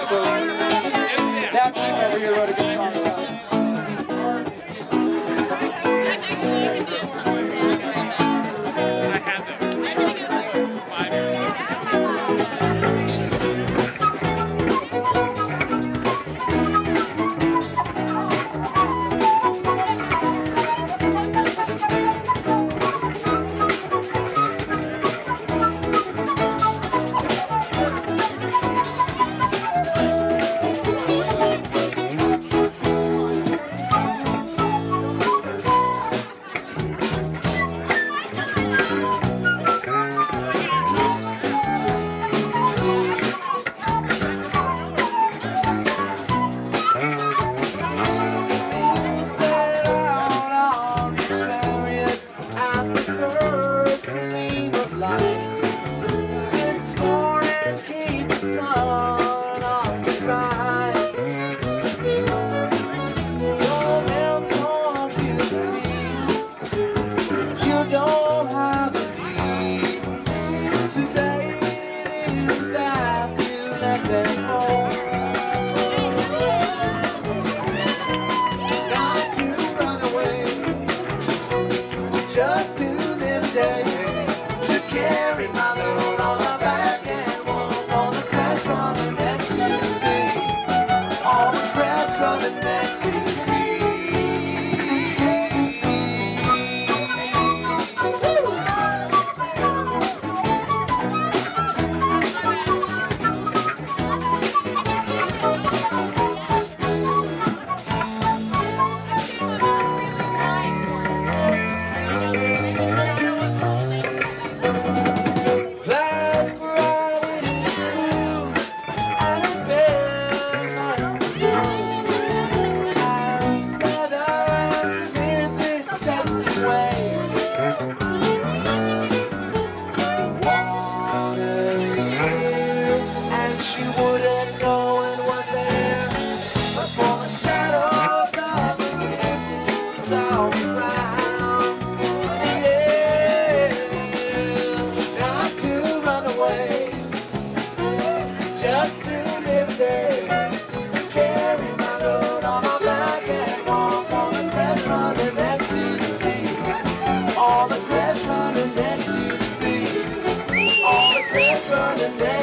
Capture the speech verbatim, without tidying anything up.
So that Keith over here wrote a good song about it. Just to live a day, to carry my load on my back and walk on the crest running next to the sea, on the crest running next to the sea. She wouldn't know it was there, but for the shadows of the mountains all around. Yeah, not to run away, just to live a day, to carry my load on my back and walk on the crest running next to the sea, on the crest running next to the sea, on the crest running next to the sea.